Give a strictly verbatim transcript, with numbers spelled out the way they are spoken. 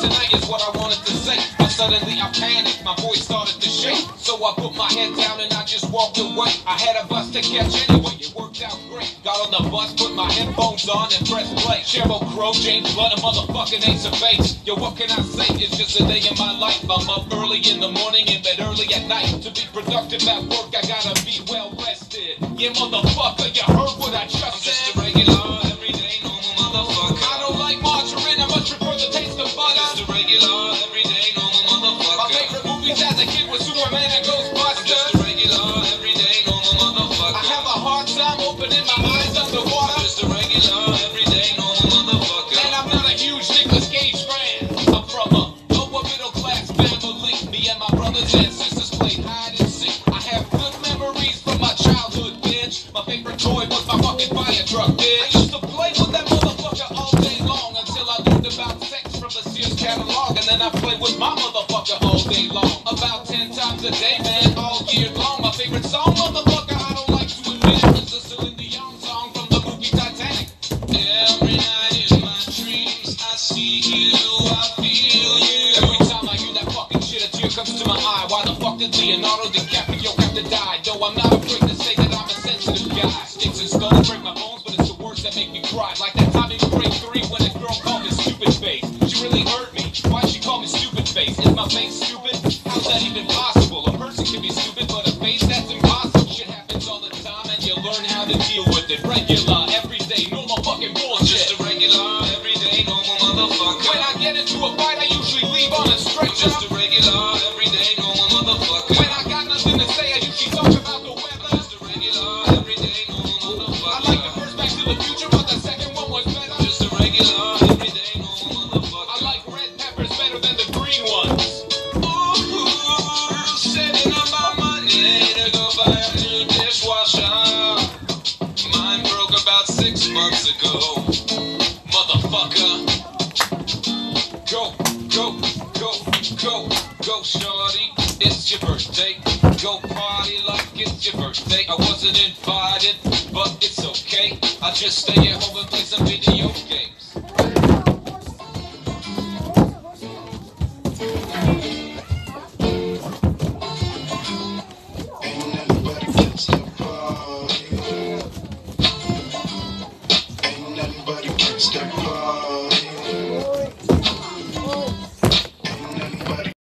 tonight is what I wanted to say. But suddenly I panicked, my voice started to shake. So I put my head down and I just walked away. I had a bus to catch anyway, it worked out great. Got on the bus, put my headphones on and pressed play. Cheryl Crow, James Blunt, a motherfucking Ace of Base. Yo, what can I say? It's just a day in my life. I'm up early in the morning, in bed early at night. To be productive at work, I gotta be well rested. Yeah, motherfucker, you heard what I just I'm said? just a regular, everyday, normal motherfucker. I don't like margarine, I much prefer the taste of butter. Just a regular, everyday, normal motherfucker. My favorite movies as a kid was Superman and Ghostbusters. I'm just a regular, everyday, normal motherfucker. I have a hard time opening my eyes underwater. I'm just a regular, everyday, normal motherfucker. And I'm not a huge Nicolas Cage fan. I'm from a lower middle class family. Me and my brothers and sisters played hide and seek. I have good memories from my childhood, bitch. My favorite toy was my fucking fire truck, bitch. I used to play with that motherfucker all day long until I learned about sex from the Sears catalog. And then I played with my motherfucker all day long. About ten times a day, man, all year long. My favorite song, motherfucker, I don't like to admit it, is the Celine Dion song from the movie Titanic. Every night in my dreams, I see you, I feel you. Every time I hear that fucking shit, a tear comes to my eye. Why the fuck did Leonardo DiCaprio have to die? Though I'm not afraid to say that I'm a sensitive guy. Sticks and stones break my bones, but it's the words that make me cry. Like that time in grade three when a girl called me stupid face. She really hurt me. Why'd she call me stupid face? Is my face stupid? How's that even possible? A person can be stupid, but a face, that's impossible. Shit happens all the time and you learn how to deal with it. Regular, everyday, normal fucking bullshit. Just a regular, everyday, normal motherfucker. When I get into a fight, I usually leave on a straight I'm just a jump. regular, everyday, normal motherfucker. When I got nothing to say, I usually talk about the weather. Just a regular, everyday, normal I motherfucker. like the first Back to the Future, but the second one was better. Just a regular, everyday, normal motherfucker. I like red peppers better than the green ones. Ooh, saving up my money to go buy a new dishwasher. Mine broke about six months ago. Motherfucker. Go, go, go, go, go, shorty. It's your birthday. Go party like it's your birthday. I wasn't invited, but it's okay. I just stay at home and play some video games.